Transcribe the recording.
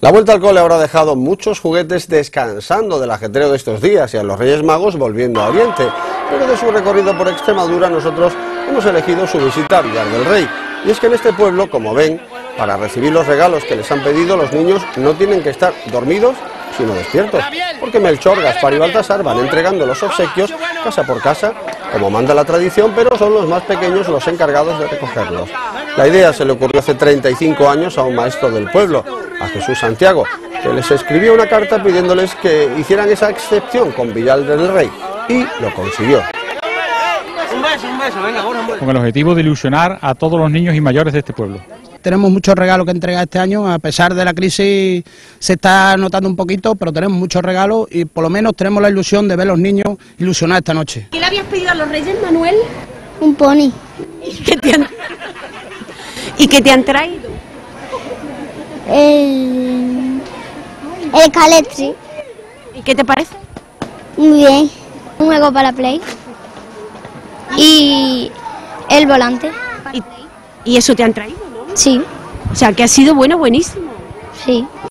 La vuelta al cole habrá dejado muchos juguetes descansando del ajetreo de estos días y a los Reyes Magos volviendo a Oriente, pero de su recorrido por Extremadura nosotros hemos elegido su visita a Villar del Rey. Y es que en este pueblo, como ven, para recibir los regalos que les han pedido, los niños no tienen que estar dormidos, sino despiertos, porque Melchor, Gaspar y Baltasar van entregando los obsequios casa por casa, como manda la tradición, pero son los más pequeños los encargados de recogerlos. La idea se le ocurrió hace 35 años a un maestro del pueblo, a Jesús Santiago, que les escribió una carta pidiéndoles que hicieran esa excepción con Villar del Rey, y lo consiguió. Un beso, venga, un beso. Con el objetivo de ilusionar a todos los niños y mayores de este pueblo. Tenemos muchos regalos que entregar este año, a pesar de la crisis se está notando un poquito, pero tenemos muchos regalos y por lo menos tenemos la ilusión de ver a los niños ilusionar esta noche. ¿Qué le habías pedido a los Reyes, Manuel? Un pony. ¿Y qué te han traído? El Calypso. ¿Y qué te parece? Muy bien. Un juego para Play. Y el volante. ¿Y eso te han traído, no? Sí, O sea, que ha sido buenísimo. sí.